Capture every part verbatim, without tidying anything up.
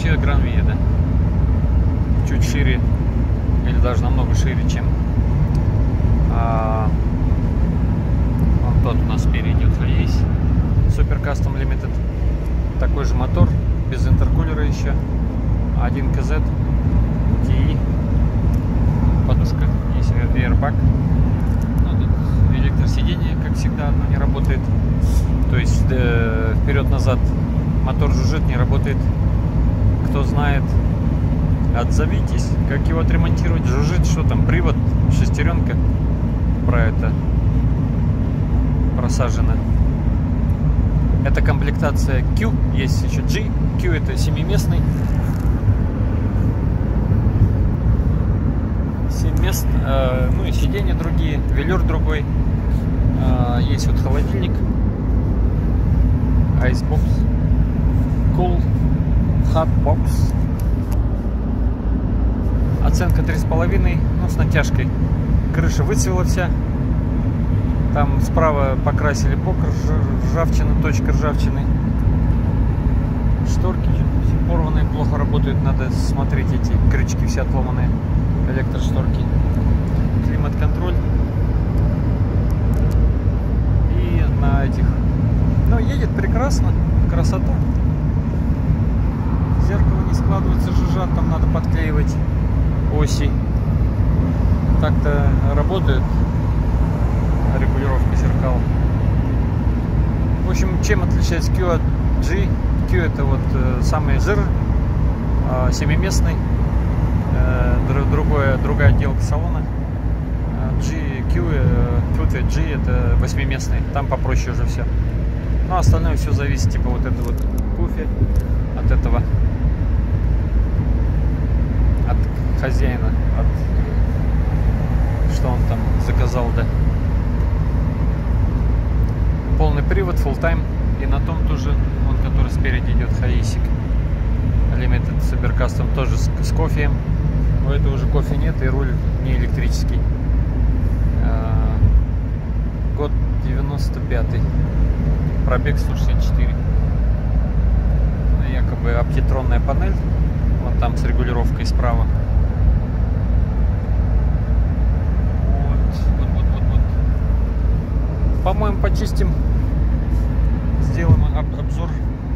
Kia Granvia, да? Чуть шире, или даже намного шире, чем а, вон тот у нас спереди идет Hayes Super Custom Limited. Такой же мотор, без интеркулера еще. один ка зет ти и. Подушка, есть airbag. Ну, тут электросиденье, как всегда, оно не работает. То есть э, вперед-назад мотор жужжит, не работает. Кто знает, отзовитесь, как его отремонтировать. Жужжит, что там, привод, шестеренка про это просажена. Это комплектация Q, есть еще G. Q это семиместный. семь мест, э, ну и сиденья другие, велюр другой. Э, есть вот холодильник, Icebox, Cool, Hot Box. Оценка три с половиной, ну с натяжкой. Крыша выцвела вся. Там справа покрасили бок ржавчины, точка ржавчины. Шторки все порванные, плохо работают. Надо смотреть, эти крючки все отломанные. Электрошторки. Климат-контроль. И на этих. Ну, едет прекрасно. Красота. Зеркало не складывается, жужжат. Там надо подклеивать оси. Так-то работает регулировка зеркал. В общем, чем отличается Q от G? Q это вот э, самый жир, э, семиместный, э, другое, другая отделка салона. G, Q, э, G это восьмиместный, там попроще уже все. Ну, остальное все зависит, типа вот это вот кофе от этого, от хозяина, от что он там заказал, да. Полный привод, full time. И на том тоже, он, который спереди идет, Hayes Limited Super Custom, тоже с, с кофе. У этого уже кофе нет, и руль не электрический. А, год девяносто пятый. Пробег сто шестьдесят четыре. Якобы оптитронная панель. Вон там с регулировкой справа. Вот, вот, вот, вот, вот. По-моему, почистим. Сделаем об обзор.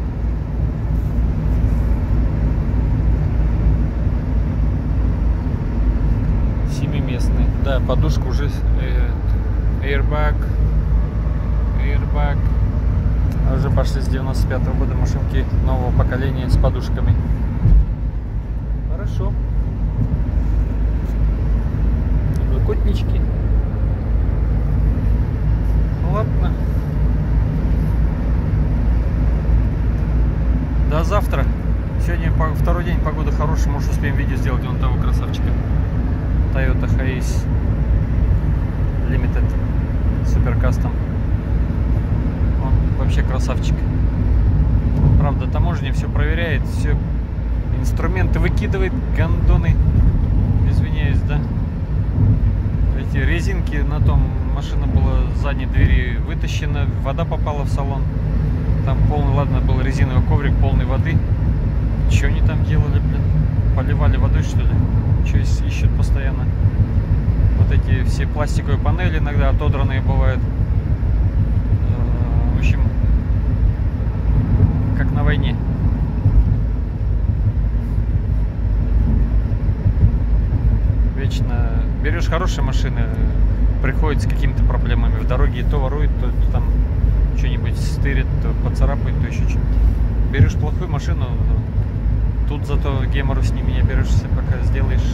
Семиместный. Да, подушка уже э, airbag. Airbag. А уже пошли с девяносто пятого года машинки нового поколения с подушками. Хорошо. Подлокотнички. Ладно. До завтра. Сегодня второй день, погода хорошая, может успеем видео сделать вон того красавчика. Toyota Hayes Limited Super Custom. Он вообще красавчик. Правда, таможня все проверяет, все инструменты выкидывает, гондоны. Извиняюсь, да. Эти резинки на том, машина была с задней двери вытащена, вода попала в салон. Там полный, ладно, был резиновый коврик, полный воды. Что они там делали, блин? Поливали водой, что ли? Что ищут постоянно? Вот эти все пластиковые панели иногда отодранные бывают. В общем, как на войне. Вечно берешь хорошие машины, приходится с какими-то проблемами в дороге, то ворует, то, то там что-нибудь стырит, то поцарапает, то еще что-нибудь. Берешь плохую машину, тут зато гемору с ними не берешься, пока сделаешь